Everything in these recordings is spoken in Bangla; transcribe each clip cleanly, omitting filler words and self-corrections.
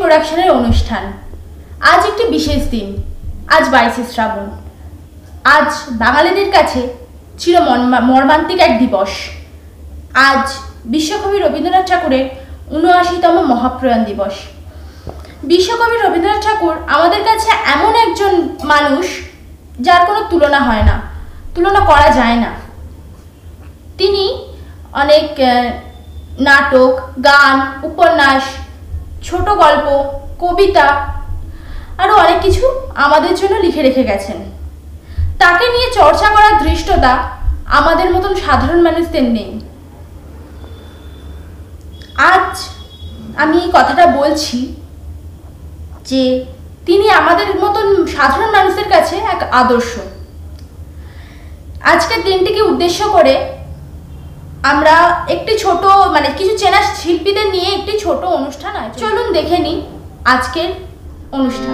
প্রোডাকশনের অনুষ্ঠান। আজ একটি বিশেষ দিন, আজ 22শে শ্রাবণ। আজ বাঙালিদের কাছে চির মর্মান্তিক এক দিবস। আজ বিশ্বকবি রবীন্দ্রনাথ ঠাকুরের ৭৯তম মহাপ্রয়াণ দিবস। বিশ্বকবি রবীন্দ্রনাথ ঠাকুর আমাদের কাছে এমন একজন মানুষ যার কোনো তুলনা হয় না, তুলনা করা যায় না। তিনি অনেক নাটক, গান, উপন্যাস, ছোট গল্প, কবিতা আরও অনেক কিছু আমাদের জন্য লিখে রেখে গেছেন। তাকে নিয়ে চর্চা করার ধৃষ্টতা আমাদের মতন সাধারণ মানুষদের নেই। আজ আমি এই কথাটা বলছি যে তিনি আমাদের মতন সাধারণ মানুষদের কাছে এক আদর্শ। আজকের দিনটিকে উদ্দেশ্য করে আমরা একটি ছোট কিছু চেনা শিল্পীদের নিয়ে একটি ছোট অনুষ্ঠান হয়। চলুন দেখে নিই আজকের অনুষ্ঠান।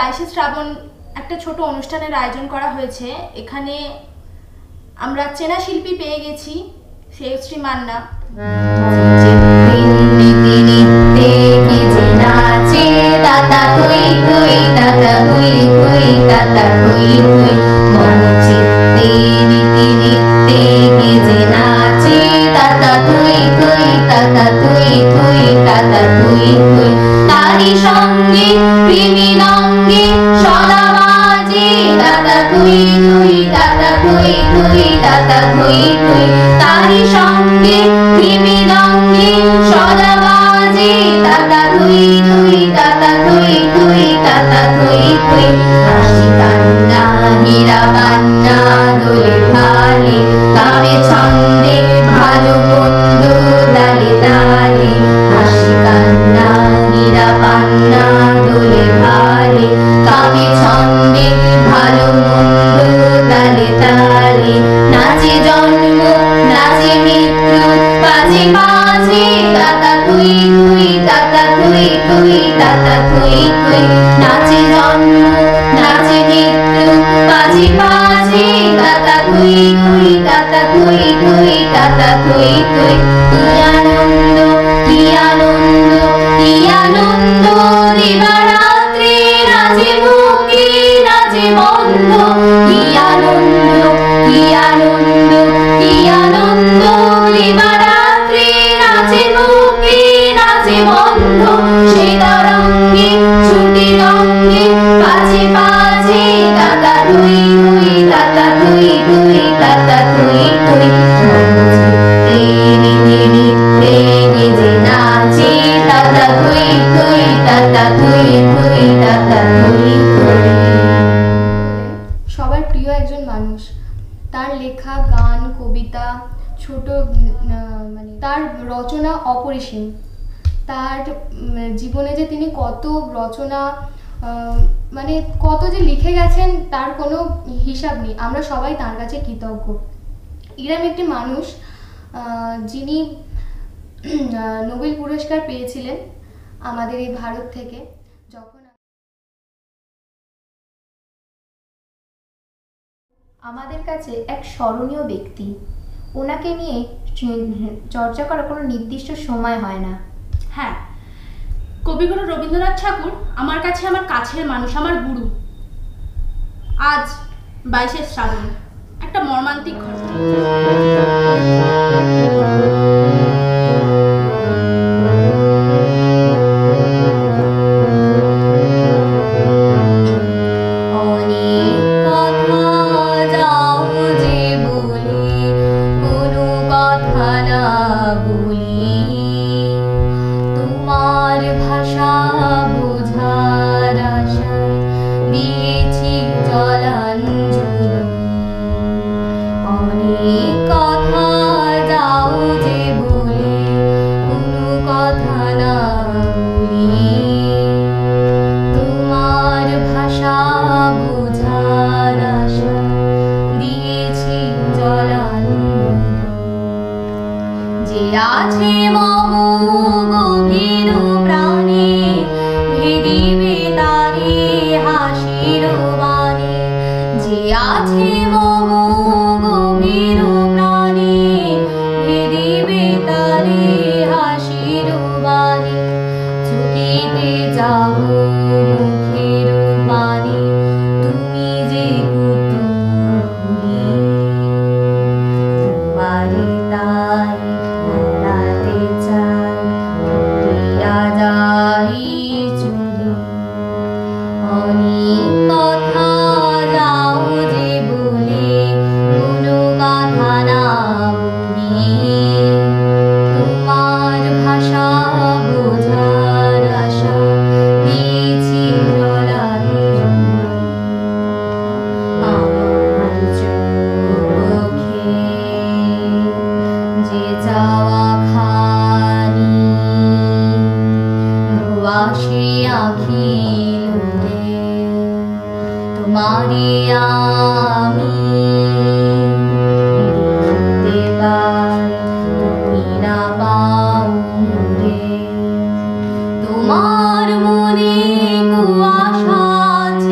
22শে শ্রাবণ একটা ছোট অনুষ্ঠানের আয়োজন করা হয়েছে। এখানে আমরা চেনা শিল্পী পেয়ে গেছি, শ্রেয়শ্রী মান্না। তারি সঙ্গে প্রেমিনঙ্গে সদা বাজে দাদা তুই তুই দাদা তুই তুই দাদা তুই তুই তারি সঙ্গে প্রেমিনঙ্গে সদা বাজে দাদা তুই তুই দাদা তুই তুই দাদা তুই তুই হাসি কান্না হীরা বান্না দোলে ভালে কামে ছন্দে ভালো মন্দ দালে দালে হাসি কান্না হীরা বান্না দোলে ভালে কামে ছন্দে ভালো মন্দ দালে দালে নাচে জন্ম নাচে মৃত্যু বাজে বাজে দাদা তুই তুই দাদা তুই তুই দাদা তুই তুই নাচে জন্ম নাচে মৃত্যু বাজে বাজে দাদা তুই তুই দাদা তুই তুই দাদা তুই তুই কি আনন্দ কি আনন্দ কি আনন্দ দিবারাত্রি নাচে মুখে নাচে বন্ধ কি আনন্দ কি আনন্দ কি আনন্দ দিবারাত্রি নাচে মুখে নাচে বন্ধ সে তরঙ্গে ছুটি রঙ্গে পাছে পাছে দাদা তুই তুই দাদা তুই তুই দাদা তুই তুই যে নাচে দাদা তুই তুই দাদা তুই তুই দাদা তুই তুই। সবার প্রিয় একজন মানুষ, তার লেখা গান কবিতা ছোট মানে তার রচনা অপরিসীম। তার জীবনে যে তিনি কত রচনা মানে কত যে লিখে গেছেন তার কোনো হিসাব নেই। আমরা সবাই তার কাছে কৃতজ্ঞ। ইরাম একটি মানুষ যিনি নোবেল পুরস্কার পেয়েছিলেন আমাদের এই ভারত থেকে। যখন আমাদের কাছে এক স্মরণীয় ব্যক্তি, ওনাকে নিয়ে চর্চা করার কোনো নির্দিষ্ট সময় হয় না। হ্যাঁ, কবিগুরু রবীন্দ্রনাথ ঠাকুর আমার কাছে আমার কাছের মানুষ, আমার গুরু। আজ 22শে শ্রাবণ, একটা মর্মান্তিক ঘটনা। তোমার মনে কুয়াশা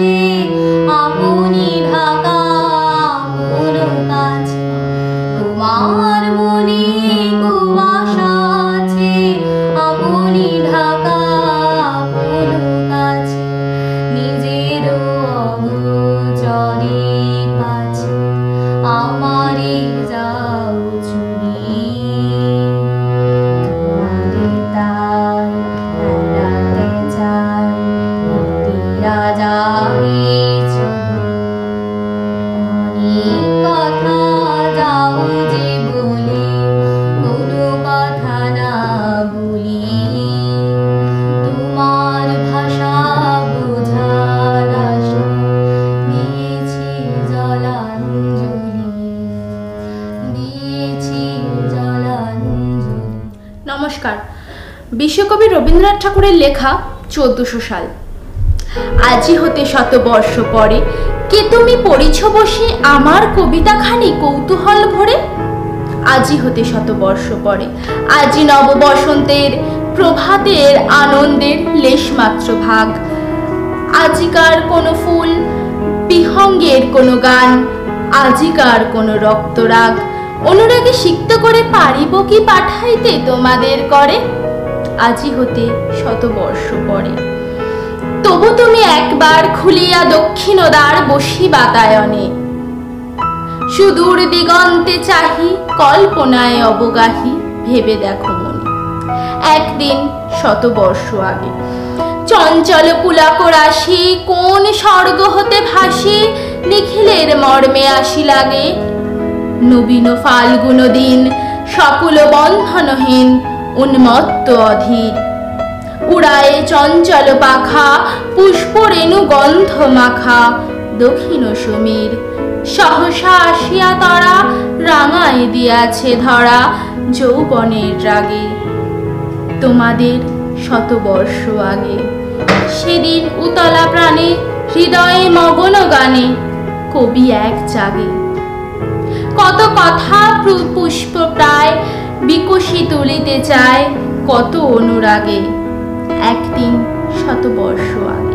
বিশ্বকবি রবীন্দ্রনাথ ঠাকুরের লেখা 1400 সাল। আজি হতে শতবর্ষ পরে কে তুমি পড়িছ বসে আমার কবিতাখানি কৌতূহল ভরে। আজি হতে শতবর্ষ পরে, আজি নব বসন্তের প্রভাতের আনন্দের লেশমাত্র ভাগ। আজিকার কোনো ফুল বিহঙ্গের কোনো গান, আজিকার কোনো রক্তরাগ অনুরাগে সিক্ত করে পারিব কি পাঠাইতে তোমাদের করে। আজি হতে শতবর্ষ পরে, তবু তুমি একবার খুলিয়া দক্ষিণ দ্বার বসি বাতায়নে। সুদূর দিগন্তে চাহি কল্পনায় অবগাহী, ভেবে দেখো মনে একদিন শতবর্ষ আগে চঞ্চল পুলাক রাশি কোন স্বর্গ হতে ভাসি নিখিলের মর্মে আসি লাগে। নবীন ফাল্গুন দিন সকল বন্ধনহীন উন্মত্ত অধীর, উড়ায়ে চঞ্চল পাখা পুষ্প রেণু গন্ধ মাখা দক্ষিণ সমীর। সহসা আসিয়া তারা রাঙায় দিয়াছে ধরা যৌবনের রাগে। তোমাদের শতবর্ষ আগে সেদিন উতলা প্রাণে হৃদয়ে মগন গানে কবি এক জাগে। কত কথা পুষ্প প্রায় বিকশি তুলিতে চায় কত অনুরাগে একদিন শতবর্ষ আগে।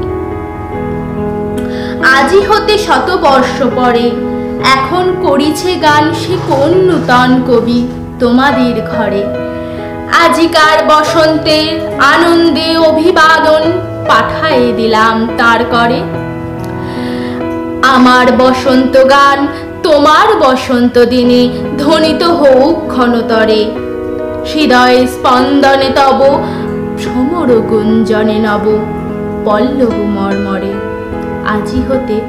আজি হতে শতবর্ষ পরে এখন করিছে গান সে কোন নূতন কবি তোমাদের ঘরে। আজিকার বসন্তের আনন্দে অভিবাদন পাঠায়ে দিলাম তার করে। আমার বসন্ত গান তোমার বসন্ত দিনে ধ্বনিত হোক ঘনতরে। হৃদয় স্পন্দনে তব ভ্রমর গুঞ্জনে নব পল্লব মর্মরে। আজি হতে